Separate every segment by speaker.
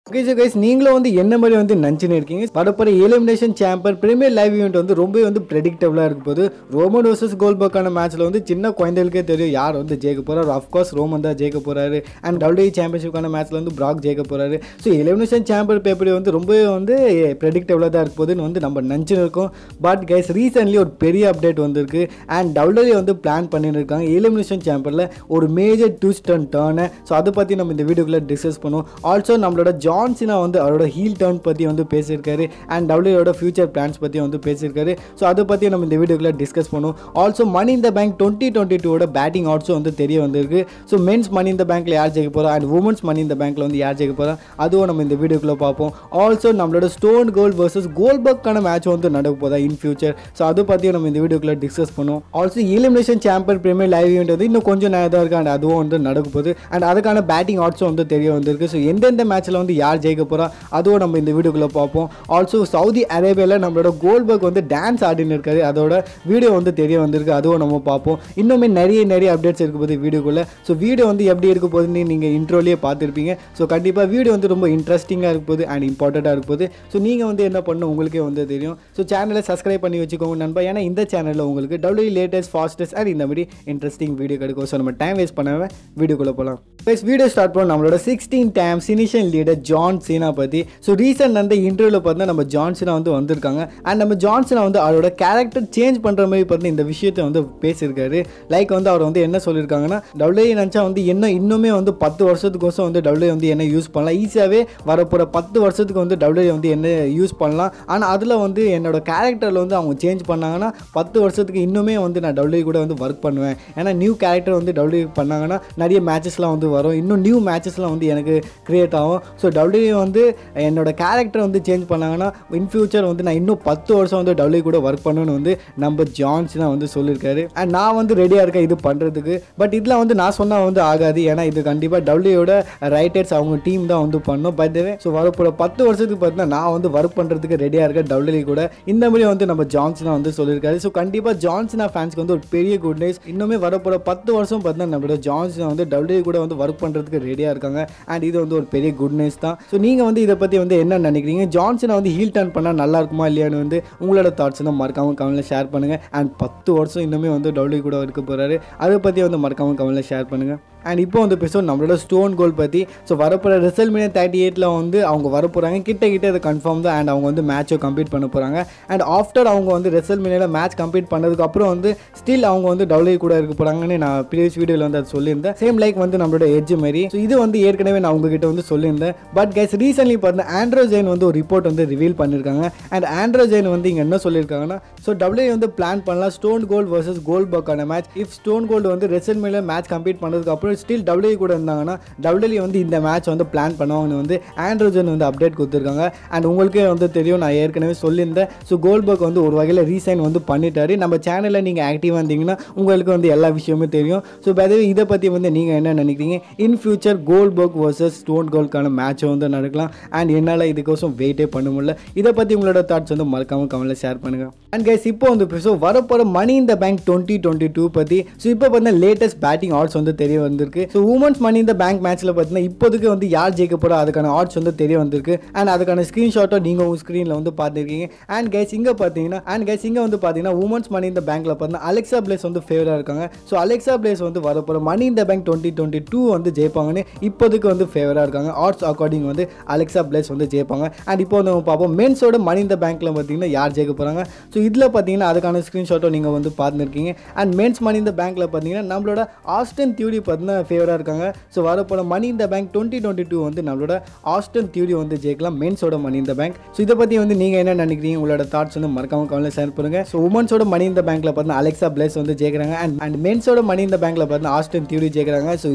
Speaker 1: Okay, so guys, நீங்களும் வந்து என்ன மாதிரி வந்து நினைச்சுன்னு இருக்கீங்க? வரப்போற elimination chamber premier live event வந்து ரொம்ப வந்து பிரெடிக்டபிளா இருக்க போகுது. ரோமன் vs கோல்பர்க்கான மேட்ச்ல வந்து சின்ன குழந்தைகளுக்கே தெரியும் யார் வந்து ஜெயிக்க போறாரு. ஆஃப் கோர்ஸ் ரோமன் தான் ஜெயிக்க போறாரு. அண்ட் WWE சாம்பியன்ஷிப்கான மேட்ச்ல வந்து பிராக் ஜெயிக்க போறாரு. ஸோ எலிமினேஷன் சாம்பர் பேப்பர் வந்து ரொம்ப வந்து பிரெடிக்டபிளா தான் இருக்க போகுதுன்னு வந்து நம்ம நினைச்சுன்னு இருக்கோம். பட் கைஸ் ரீசென்ட்லி ஒரு பெரிய அப்டேட் வந்திருக்கு. அண்ட் WWE வந்து பிளான் பண்ணிட்டு இருக்காங்க எலிமினேஷன் சாம்பர்ல ஒரு major twist and turn. So அதை பத்தி நம்ம இந்த வீடியோக்குள்ள டிஸ்கஸ் பண்ணுவோம். ஆல்சோ நம்மளோட ஜான் சீனா வந்து அவரோட ஹீல் டர்ன் பற்றி வந்து பேசியிருக்காரு. அண்ட் டபிள்யூயோட ஃபியூச்சர் பிளான்ஸ் பற்றி வந்து பேசியிருக்காரு. ஸோ அதை பற்றி நம்ம இந்த வீடியோக்குள்ள டிஸ்கஸ் பண்ணுவோம். Also money in the bank 2022 betting ஆட்ஸும் வந்து தெரிய வந்திருக்கு. ஸோ மென்ஸ் மணி இன் த பேங்க்ல யார் ஜெயிக்க போகிறா அண்ட் உமன்ஸ் மணி இன் த பேங்க்ல வந்து யார் ஜெயிக்க போகிறா அதுவும் நம்ம இந்த வீடியோக்குள்ள பார்ப்போம். ஆல்சோ நம்மளோட ஸ்டோன் கோல்ட் வர்சஸ் கோல்பர்க்கான மேட்ச் வந்து நடக்க போதா இன் ஃபியூச்சர். ஸோ அதை பற்றியும் நம்ம இந்த வீடியோக்குள்ள டிஸ்கஸ் பண்ணுவோம். Also elimination chamber premier live event வந்து இன்னும் கொஞ்சம் நேரம் தான் இருக்குது. அண்ட் அதுவும் வந்து நடக்க போகுது. அண்ட் அதுக்கான பேட்டிங் ஆட்ஸும் வந்து தெரிய வந்திருக்கு. ஸோ எந்தெந்த மேட்ச்சில் வந்து யார் ஜெயிக்க போகிறா அதுவும் நம்ம இந்த வீடியோக்குள்ள பார்ப்போம். ஆல்சோ சவுதி அரேபியாவில் நம்மளோட கோல்பர்க் வந்து டான்ஸ் ஆடின்னு இருக்காரு. அதோட வீடியோ வந்து தெரிய வந்திருக்கு. அதுவும் நம்ம பார்ப்போம். இன்னுமே நிறைய அப்டேட்ஸ் இருக்க போகுது வீடியோக்குள்ள. ஸோ வீடியோ வந்து எப்படி இருக்க போகுதுன்னு நீங்கள் இன்ட்ரோலேயே பார்த்துருப்பீங்க. ஸோ கண்டிப்பாக வீடியோ வந்து ரொம்ப இன்ட்ரெஸ்டிங்காக இருக்க போகுது அண்ட் இம்பார்ட்டண்ட்டாக இருக்க போகுது. ஸோ நீங்கள் வந்து என்ன பண்ணணும் உங்களுக்கே வந்து தெரியும். ஸோ சேனலை சப்ஸ்கிரைப் பண்ணி வச்சுக்கோங்க நண்பா. ஏன்னா இந்த சேனலில் உங்களுக்கு WWE லேட்டஸ்ட் ஃபாஸ்டஸ்ட் அண்ட் இந்த மாதிரி இன்ட்ரெஸ்டிங் வீடியோ கிடைக்கும். ஸோ நம்ம டைம் வேஸ்ட் பண்ணாமல் வீடியோக்குள்ளே போகலாம். வீடியோ ஸ்டார்ட் பண்ண நம்மளோட 16 times initial leader John Cena பற்றி. ஸோ ரீசெண்ட் அந்த இன்டர்வியூவில் பார்த்தா நம்ம ஜான் சீனா வந்து வந்திருக்காங்க. அண்ட் நம்ம ஜான் சீனா வந்து அவரோட கேரக்டர் சேஞ்ச் பண்ணுற மாதிரி பார்த்து இந்த விஷயத்தை வந்து பேசியிருக்காரு. லைக் வந்து அவர் வந்து என்ன சொல்லியிருக்காங்கன்னா WWE நினச்சா வந்து இன்னுமே வந்து 10 வருஷத்துக்கோசம் வந்து WWE வந்து என்ன யூஸ் பண்ணலாம். ஈஸியாகவே வரப்போகிற 10 வருஷத்துக்கு வந்து WWE வந்து என்ன யூஸ் பண்ணலாம். ஆனால் அதில் வந்து என்னோட கேரக்டரில் வந்து அவங்க சேஞ்ச் பண்ணாங்கன்னா 10 வருஷத்துக்கு இன்னுமே வந்து நான் WWE கூட வந்து ஒர்க் பண்ணுவேன். ஏன்னா நியூ கேரக்டர் வந்து WWE பண்ணாங்கன்னா நிறைய மேட்சஸ்லாம் வந்து வரும். இன்னும் நியூ மேட்சஸ்லாம் வந்து எனக்கு கிரியேட் ஆகும். ஸோ WWE வந்து என்னோட கேரக்டர் வந்து சேஞ்ச் பண்ணாங்கன்னா இன் ஃபியூச்சர் வந்து நான் இன்னும் 10 வருஷம் வந்து WWE கூட ஒர்க் பண்ணணும்னு வந்து நம்ம ஜான் சீனா வந்து சொல்லியிருக்காரு. அண்ட் நான் வந்து ரெடியாக இருக்கேன் இது பண்ணுறதுக்கு. பட் இதில் வந்து நான் சொன்னால் வந்து ஆகாது. ஏன்னா இது கண்டிப்பாக WWEயோட ரைட்டர்ஸ் அவங்க டீம் தான் வந்து பண்ணணும். பட் ஸோ வரப்போகிற 10 வருஷத்துக்கு பார்த்தீங்கன்னா நான் வந்து ஒர்க் பண்ணுறதுக்கு ரெடியாக இருக்கேன் WWE கூட. இந்த மாதிரி வந்து நம்ம ஜான் சீனா வந்து சொல்லியிருக்காரு. ஸோ கண்டிப்பாக ஜான் சீனா ஃபேன்ஸ்க்கு வந்து ஒரு பெரிய குட் நியூஸ். இன்னுமே வரப்போகிற 10 வருஷம் பார்த்தீங்கன்னா நம்மளோட ஜான் சீனா வந்து WWE கூட வந்து ஒர்க் பண்ணுறதுக்கு ரெடியாக இருக்காங்க. அண்ட் இது வந்து ஒரு பெரிய குட் நியூஸ் தான். ஸோ நீங்கள் வந்து இதை பற்றி வந்து என்ன நினைக்கிறீங்க? ஜான் சீனா வந்து ஹீல் டர்ன் பண்ணால் நல்லா இருக்குமா இல்லையான்னு வந்து உங்களோட தாட்ஸ் வந்து மறக்காமல் கமெண்ட்ல ஷேர் பண்ணுங்கள். அண்ட் 10 வருஷம் இன்னுமே வந்து WWE கூட இருக்க போகிறாரு. அதை பற்றி வந்து மறக்காமல் கமெண்ட்ல ஷேர் பண்ணுங்கள். அண்ட் இப்போ வந்து பேசுவோம் நம்மளோட ஸ்டோன் கோல்ட் பற்றி. ஸோ வரப்போகிற WrestleMania 38 வந்து அவங்க வரப்போகிறாங்க. கிட்ட அது கன்ஃபார்ம் தான். அண்ட் அவங்க வந்து மேட்சை கம்ப்ளீட் பண்ண போகிறாங்க. அண்ட் ஆஃப்டர் அவங்க வந்து WrestleMania மேட்ச் கம்ப்ளீட் பண்ணதுக்கப்புறம் வந்து ஸ்டில் அவங்க வந்து WWE கூட இருக்க போகிறாங்கன்னு நான் ப்ரீவியஸ் வீடியோவில் வந்து அது சொல்லியிருந்தேன். சேம் லைக் வந்து நம்மளோட எட்ஜ் மாதிரி. ஸோ இது வந்து ஏற்கனவே நான் உங்ககிட்ட வந்து சொல்லியிருந்தேன். பட் கைஸ் ரீசென்ட்லி பார்த்தா ஆண்ட்ரோ ஜெயின் வந்து ஒரு ரிப்போர்ட் வந்து ரிவீல் பண்ணியிருக்காங்க. அண்ட் ஆண்ட்ரோ ஜெயின் வந்து இங்கே என்ன சொல்லியிருக்காங்கன்னா ஸோ WWE வந்து பிளான் பண்ணலாம் ஸ்டோன் கோல்ட் வர்சஸ் கோல்பர்க்கான மேட்ச். இஃப் ஸ்டோன் கோல்டு வந்து WrestleMania மேட்ச் கம்ப்ளீட் பண்ணதுக்கப்புறம் ஸ்டில் WWE கூட இருந்தாங்கன்னா WWE வந்து இந்த மேட்ச் வந்து பிளான் பண்ணுவாங்கன்னு வந்து ஆண்ட்ரோஜன் வந்து அப்டேட் கொடுத்துருக்காங்க. அண்ட் உங்களுக்கே வந்து தெரியும் நான் ஏற்கனவே சொல்லியிருந்தேன். ஸோ கோல்பர்க் வந்து ஒரு வகையில் ரீசைன் வந்து பண்ணிட்டாரு. நம்ம சேனலில் நீங்கள் ஆக்டிவாக இருந்தீங்கன்னா உங்களுக்கு வந்து எல்லா விஷயமும் தெரியும். ஸோ இதை பற்றி வந்து நீங்கள் என்ன நினைக்கிறீங்க? In future Goldberg versus stone கோல்டுக்கான மேட்சை வந்து நடக்கலாம். அண்ட் என்னால் இதுக்கோசம் வெயிட்டே பண்ண முடியல. இதை பற்றி உங்களோட தாட்ஸ் வந்து மறக்காமல் கமெண்ட்ல ஷேர் பண்ணுங்கள். அண்ட் கைஸ் இப்போ வந்து பேசுவோம் வரப்போகிற மணி இன் த பேங்க் 2022 பற்றி. ஸோ இப்போ பார்த்தீங்கன்னா லேட்டஸ்ட் பேட்டிங் ஆட்ஸ் வந்து தெரிய வந்திருக்கு. ஸோ உமன்ஸ் மணி இந்த பேங்க் மேட்ச்சில் பார்த்தீங்கன்னா இப்போதுக்கு வந்து யார் ஜெயிக்க போகிறா அதுக்கான ஆட்ஸ் வந்து தெரிய வந்திருக்கு. அண்ட் அதுக்கான ஸ்க்ரீன்ஷாட்டோ நீங்கள் உங்கள் ஸ்க்ரீனில் வந்து பார்த்துருக்கீங்க. அண்ட் கைஸ் இங்கே வந்து பார்த்தீங்கன்னா உமன்ஸ் மணி இந்த பேங்க்கில் பார்த்தீங்கன்னா அலெக்சா பிளேஸ் வந்து ஃபேவராக இருக்காங்க. ஸோ அலெக்சா பிளேஸ் வந்து வரப்போகிற மணி இந்த பேங்க் 2022 வந்து ஜெயிப்பாங்கன்னு இப்போதுக்கு வந்து ஃபேவராக இருக்காங்க. ஆட்ஸ் அக்கார்டிங் வந்து அலெக்சா பிளேஸ் வந்து ஜெயிப்பாங்க. அண்ட் இப்போ வந்து நம்ம பார்ப்போம் மென்ஸோட மணி இந்த பேங்க்கில் பார்த்தீங்கன்னா யார் ஜெயிக்க போகிறாங்க. ஸோ இதில் பார்த்தீங்கன்னா அதுக்கான ஸ்க்ரீன்ஷாட்டோ நீங்கள் வந்து பார்த்துருக்கீங்க. அண்ட் மென்ஸ் மணி இந்த பேங்க்கில் பார்த்தீங்கன்னா நம்மளோட ஆஸ்டன் தியூரி பார்த்தீங்கன்னா ஃபேவராக இருக்காங்க. ஸோ வரப்போகிற மணி இந்த பேங்க் 2022 வந்து நம்மளோட ஆஸ்டன் தியூரி வந்து ஜெயிக்கலாம் மென்ஸோட மணி இந்த பேங்க். ஸோ இதை பற்றி வந்து நீங்கள் என்ன நினைக்கிறீங்க? உங்களோட தாட்ஸ் வந்து மறக்காம கமெண்ட்ல ஷேர் பண்ணுங்க. ஸோ உமன்ஸோட மணி இந்த பேங்க்ல பார்த்தீங்கன்னா அலெக்சா பிளேஸ் வந்து ஜெயிக்கிறாங்க. அண்ட் மென்ஸோட மணி இந்த பேங்க்ல பார்த்தீங்கன்னா ஆஸ்டன் தியூரி ஜெயிக்கிறாங்க. So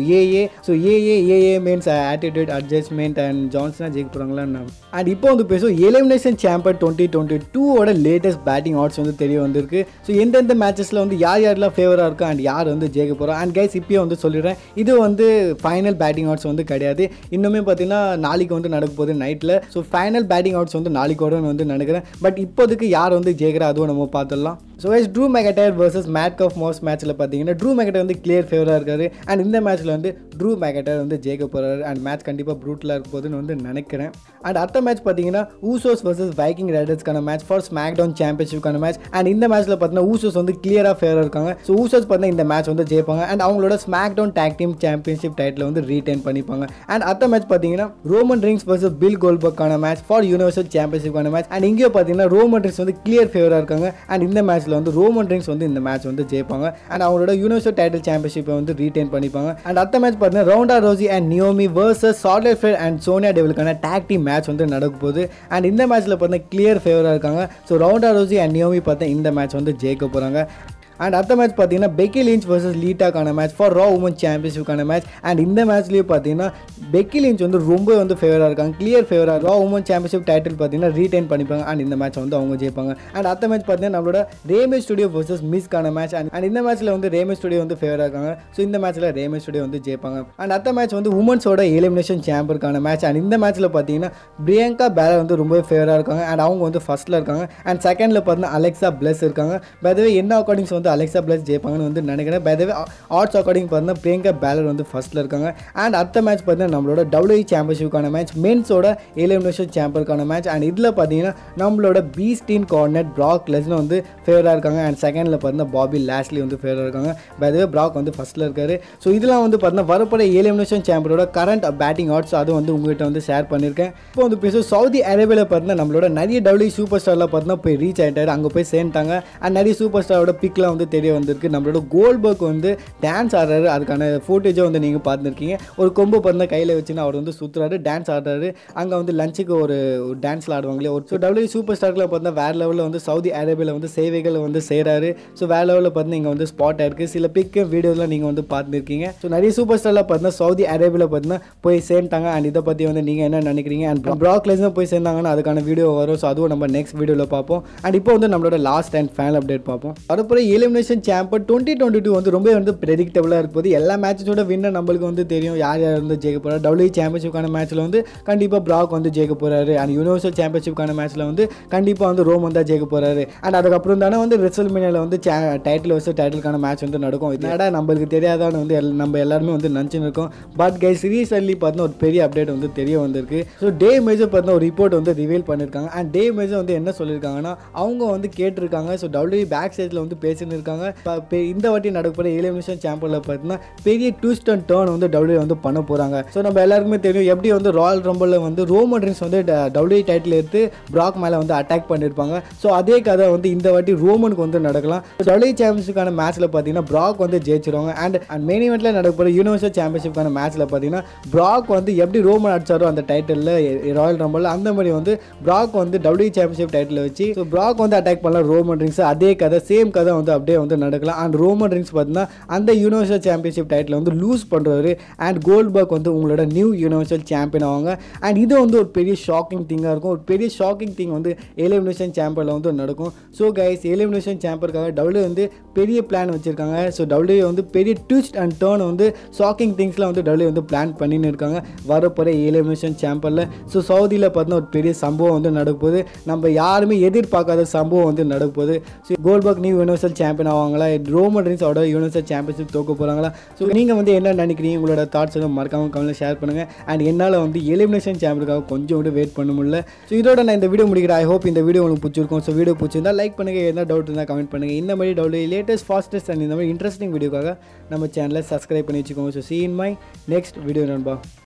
Speaker 1: AA means attitude adjustment and ஜான்சனா ஜெயிக்க போகிறாங்களா? அண்ட் இப்போ வந்து பேசுவோம் elimination chamber 2022 latest betting odds வந்து தெரிய வந்திருக்கு. ஸோ எந்தெந்த மேட்சஸில் வந்து யாரெல்லாம் ஃபேவராக இருக்கா அண்ட் யார் வந்து ஜெயிக்க போகிறோம். அண்ட் கைஸ் இப்போயே வந்து சொல்லிடுறேன் இது வந்து ஃபைனல் பேட்டிங் ஆட்ஸ் வந்து கிடையாது. இன்னுமே பார்த்தீங்கன்னா நாளைக்கு வந்து நடக்க போகுது நைட்டில். ஸோ ஃபைனல் பேட்டிங் ஆட்ஸ் வந்து நாளைக்கு வந்து நினைக்கிறேன். பட் இப்போதைக்கு யார் வந்து ஜெயிக்கிறா அதுவும் நம்ம பார்த்துடலாம். So Drew McIntyre versus Madcap Moss மேட்ச்சில் பார்த்தீங்கன்னா ட்ரூ மெகடைர் வந்து கிளியர் ஃபேவராக இருக்காரு. அண்ட் இந்த மேட்ச்சில் வந்து ட்ரூ மேக்கெட்டர் வந்து ஜெயிக்க போகிறாரு அண்ட் மேட்ச் கண்டிப்பாக ப்ரூட்டலாக இருக்க போகுதுன்னு வந்து நினைக்கிறேன். அண்ட் அடுத்த மேட்ச் பார்த்தீங்கன்னா ஊசோஸ் வர்சஸ் வைக்கிங் ரைடர்ஸ்க்கான மேட்ச் ஃபார் ஸ்மாக் டவுன் சாம்பியன்ஷிப்கான மேட்ச். அண்ட் இந்த மேட்ச்சில் பார்த்தீங்கன்னா ஊசோஸ் வந்து கிளியராக ஃபேவராக இருக்காங்க. ஸோ ஊசோஸ் பார்த்தீங்கன்னா இந்த மேட்ச் வந்து ஜெயிப்பாங்க அண்ட் அவங்களோட SmackDown tag team championship title வந்து ரீடைன் பண்ணிப்பாங்க. அண்ட் அடுத்த மேட்ச் பார்த்தீங்கன்னா ரோமன் ரிங்ஸ் வர்சஸ் பில் கோல்பர்க்கான மேட்ச் ஃபார் யூனிவர்சல் சாம்பியன்ஷிப்கான மேட்ச். அண்ட் இங்கே பார்த்தீங்கன்னா ரோமன் ரிங்ஸ் வந்து கிளியர் ஃபேவராக இருக்காங்க அண்ட் இந்த மேட்ச்சில் வந்து ரோமன் ரிங்ஸ் வந்து இந்த மேட்ச் வந்து ஜெயிப்பாங்க அண்ட் அவங்களோட யூனிவர்சல் டைட்டில் சாம்பியன்ஷிப்பை வந்து ரீடைன் பண்ணிப்பாங்க. அண்ட் அடுத்த மேட்ச் பார்த்தீங்கன்னா Ronda Rousey and Naomi versus Charlotte Flair and Sonya டெவிலுக்கான டேக் டீம் மேட்ச் வந்து நடக்க போகுது. அண்ட் இந்த மேட்ச்சில் பார்த்தீங்கன்னா கிளியர் ஃபேவராக இருக்காங்க. ஸோ ரவுண்டா ரோசி அண்ட் நியோமி பார்த்தா இந்த மேட்ச் வந்து ஜெயிக்க போகிறாங்க. அண்ட் அடுத்த மேட்ச் பார்த்தீங்கன்னா பெக்கி லிஞ்ச் வர்சஸ் லீட்டாக்கான மேட்ச் ஃபார் ரா உமன் சாம்பியன்ஷிப்கான மேட்ச். அண்ட் இந்த மேட்ச்லேயே பார்த்தீங்கன்னா பெக்கி லிஞ்ச் வந்து ரொம்ப வந்து ஃபேவராக இருக்காங்க, கிளியர் ஃபேவராக. ரா உமன் சாம்பியன்ஷிப் டைட்டில் பார்த்தீங்கன்னா ரீடைன் பண்ணிப்பாங்க அண்ட் இந்த மேட்ச் வந்து அவங்க ஜெயிப்பாங்க. அண்ட் அடுத்த மேட்ச் பார்த்தீங்கன்னா நம்மளோட ரேமே ஸ்டுடியோ வர்சஸ் மிஸ்க்கான மேட்ச். அண்ட் இந்த மேட்ச்சில் வந்து ரேமே ஸ்டுடியோ வந்து ஃபேவராக இருக்காங்க. ஸோ இந்த மேட்ச்சில் ரேமே ஸ்டுடியோ வந்து ஜெயிப்பாங்க. அண்ட் அடுத்த மேட்ச் வந்து உமன்ஸோட எலிமினேஷன் சாம்பருக்கான மேட்ச். அண்ட் இந்த மேட்ச்சில் பார்த்தீங்கன்னா பிரியங்கா பேலர் வந்து ரொம்ப ஃபேவராக இருக்காங்க அண்ட் அவங்க வந்து ஃபர்ஸ்ட்டில் இருக்காங்க. அண்ட் செகண்டில் பார்த்தீங்கன்னா அலெக்சா பிளஸ் இருக்காங்க. பை த வே என்ன அக்கார்டிங்ஸ் வந்து அலெக்சா பிளஸ் ஜெயிப்பாங்கன்னு வந்து நினைக்கிறேன். By the way odds according பார்த்தீங்கன்னா பிரியங்கா பேலர் வந்து ஃபர்ஸ்ட்டில் இருக்காங்க. அண்ட் அடுத்த மேட்ச் பார்த்தீங்கன்னா நம்மளோட WWE சாம்பியன்ஷிப்கான மேட்ச், மென்ஸோட எலிமினேஷன் சாம்பருக்கான மேட்ச். அண்ட் இதில் பார்த்தீங்கன்னா நம்மளோட பீஸ்டீன் கோஆர்டினேட் பிராக் லெஸ்னர் வந்து ஃபேவராக இருக்காங்க. அண்ட் செகண்டில் பார்த்தீங்கன்னா பாபி லாஸ்லி வந்து ஃபேவராக இருக்காங்க. பை த வே பிராக் வந்து ஃபர்ஸ்ட்டில் இருக்காரு. ஸோ இதெல்லாம் வந்து பார்த்தீங்கன்னா வரப்போகிற எலிமினேஷன் சாம்பரோட கரண்ட் பேட்டிங் ஆட்ஸ் அதுவும் வந்து உங்கள்கிட்ட வந்து ஷேர் பண்ணியிருக்கேன். இப்போ வந்து பேசும் சவுதி அரேபியாவில் பார்த்தீங்கன்னா நம்மளோட நிறைய WWE சூப்பர் ஸ்டார்லாம் பார்த்தீங்கன்னா போய் ரீச் ஆகிட்டாரு, அங்கே போய் சேர்ந்துட்டாங்க. அண்ட் நிறைய சூப்பர் ஸ்டாரோட பிக்லாம் வந்து தெரிய வந்திருக்கு. நம்மளோட கோல்பர்க் வந்து டான்ஸ் ஆடுறாரு, அதுக்கான ஃபோட்டேஜை வந்து நீங்கள் பார்த்துருக்கீங்க. ஒரு கொம்பு பார்த்தா கையில் வச்சுன்னா அவர் வந்து சுற்றுறாரு, டான்ஸ் ஆடுறாரு. அங்கே வந்து லஞ்சுக்கு ஒரு டான்ஸில் ஆடுவாங்களே ஒரு. ஸோ WWE சூப்பர் ஸ்டார்க்கில் பார்த்தா வேறு லெவலில் வந்து சவுதி அரேபியாவில் வந்து சேவைகள் வந்து செய்கிறாரு. ஸோ வேறு லெவலில் பார்த்தீங்கன்னா இங்கே வந்து ஸ்பாட் ஆயிருக்கு. சில பிக்கு வீடியோஸ்லாம் நீங்கள் வந்து பார்த்துருக்கீங்க. ஸோ நிறைய சூப்பர் ஸ்டார்லாம் பார்த்தீங்கன்னா சவுதி அரேபியாவில் பார்த்தீங்கன்னா போய் சேர்ந்துட்டாங்க. அண்ட் இதை பற்றி வந்து நீங்கள் என்ன நினைக்கிறீங்க? அண்ட் பிராக் லெஸ்னர் போய் சேர்ந்தாங்கன்னா அதுக்கான வீடியோ வரும். ஸோ அதுவும் நம்ம நெக்ஸ்ட் வீடியோவில் பார்ப்போம். அண்ட் இப்போ வந்து நம்மளோட லாஸ்ட் அண்ட் ஃபைனல் அப்டேட் பார்ப்போம். வரப்போகிற எலிமினேஷன் சாம்பர் 2022 வந்து ரொம்ப வந்து ப்ரெடிக்டபிளாக இருப்போது. எல்லா மேட்சஸோட வின்னர் நம்மளுக்கு வந்து தெரியும் யார் யார் வந்து ஜெயிக்க போகிறார். WWE சாம்பியன்ஷிப்கான மேட்ச்சில் வந்து கண்டிப்பாக பிராக் வந்து ஜெயிக்க போகிறாரு. அண்ட் யூனிவர்சல் சாம்பியன்ஷிப்கான மேட்ச்சில் வந்து கண்டிப்பாக வந்து ரோமன் தான் ஜெயிக்க போகிறாரு. அண்ட் அதுக்கப்புறம் தானே வந்து ரெசல்மேனியாவில் வந்து டைட்டில் வச்சு டைட்டிலுக்கான மேட்ச் வந்து நடக்கும். இதனால நம்மளுக்கு தெரியாதான்னு வந்து நம்ம எல்லாருமே வந்து நினச்சின்னு இருக்கோம். பட் கைஸ் ரீசென்ட்லி பார்த்தீங்கன்னா ஒரு பெரிய அப்டேட் வந்து தெரிய வந்திருக்கு. ஸோ டே மேஜர் பார்த்தீங்கன்னா ஒரு ரிப்போர்ட் வந்து ரிவீல் பண்ணியிருக்காங்க. அண்ட் டே மேஜர் வந்து என்ன சொல்லியிருக்காங்கன்னா அவங்க வந்து கேட்டிருக்காங்க. ஸோ WWE பேக் ஸ்டேஜில் வந்து பேசின்னு இருக்காங்க. இந்த வாட்டி நடக்கிற எலிமினேஷன் சாம்பியனில் பார்த்தீங்கன்னா பெரிய ட்விஸ்ட் அண்ட் டர்ன் வந்து WWE வந்து பண்ண போகிறாங்க. ஸோ நம்ம எல்லாருக்குமே தெரியும் எப்படி வந்து ராயல் ரம்பிளில் வந்து ரோமன் ரிங்ஸ் வந்து WWE டைட்டில் எடுத்து பிராக் மேலே வந்து அட்டாக் பண்ணியிருப்பாங்க. ஸோ அதே கதை வந்து இந்த வாட்டி ரோமனுக்கு வந்து நடக்கலாம். WWE சாம்பியன்ஷிப்கான மேட்ச்சில் பார்த்தீங்கன்னா பிராக் வந்து ஜெயிச்சிருவாங்க. அண்ட் மெயின் ஈவெண்ட்டில் நடக்கிற யூனிவர்சல் சாம்பியன்ஷிப்கான மேட்ச்சில் பார்த்தீங்கன்னா பிராக் வந்து எப்படி ரோமன் அடிச்சாரோ அந்த டைட்டிலில் ராயல் ரம்பிளில் அந்த மாதிரி வந்து பிராக் வந்து WWE சாம்பியன்ஷிப் டைட்டில் வச்சு ஸோ பிராக் வந்து அட்டாக் பண்ணலாம் ரோமன் ரிங்ஸ். அதே கதை சேம் கதை வந்து அப்படியே வந்து நடக்கலாம். அண்ட் ரோமன் ரிங்ஸ் பார்த்தீங்கன்னா அந்த யூனிவர்சல் சாம்பியன்ஷிப் டைட்டில் வந்து லூஸ் பண்ணுறாரு. அண்ட் கோல்ட்பர்க் வந்து உங்களோட நியூ யூனிவர்சல் சாம்பியன் ஆவாங்க. அண்ட் இது வந்து ஒரு பெரிய ஷாக்கிங் திங்காக இருக்கும். ஒரு பெரிய ஷாக்கிங் திங் வந்து எலிமினேஷன் சாம்பியனில் வந்து நடக்கும். ஸோ கைஸ் எலிமினேஷன் சாம்பியனுக்காக WWE வந்து பெரிய பிளான் வச்சுருக்காங்க. ஸோ WWE வந்து பெரிய ட்விஸ்ட் அண்ட் டர்ன் வந்து ஷாக்கிங் திங்ஸ்லாம் வந்து WWE வந்து பிளான் பண்ணின்னு இருக்காங்க வரப்போகிற எலிமினேஷன் சாம்பியனில். ஸோ சவுதியில் பார்த்தீங்கன்னா ஒரு பெரிய சம்பவம் வந்து நடக்கும்போது நம்ம யாருமே எதிர்பார்க்காத சம்பவம் வந்து நடக்கும்போது so Goldberg new universal champion ஆவாங்களா, ரோமன் ரிங்ஸ் அவரோட யூனிவர்சல் சாம்பியன்ஷிப் தோக்க போகிறாங்களா? ஸோ நீங்கள் வந்து என்ன நினைக்கிறீங்க? உங்களோட தாட்ஸ் வந்து மறக்காமல் கமெண்ட்ல ஷேர் பண்ணுங்கள். அண்ட் என்னால் வந்து எலிமினேஷன் சாம்பியனுக்காக கொஞ்சம் வந்து வெயிட் பண்ண முடியல. ஸோ இதோட நான் இந்த வீடியோ முடிக்கிறேன். ஐ ஹோப் இந்த வீடியோ உங்களுக்கு பிடிச்சிருக்கும். ஸோ வீடியோ பிடிச்சிருந்தா லைக் பண்ணுங்கள், எதனா டவுட் இருந்தால் கமெண்ட் பண்ணுங்கள். இந்த மாதிரி லேட்டஸ்ட் ஃபாஸ்டஸ்ட் அண்ட் இந்த மாதிரி இன்ட்ரெஸ்டிங் வீடியோக்காக நம்ம சேனலை சப்ஸ்கிரைப் பண்ணி வச்சுக்கோங்க. So see you in my next video நண்பா.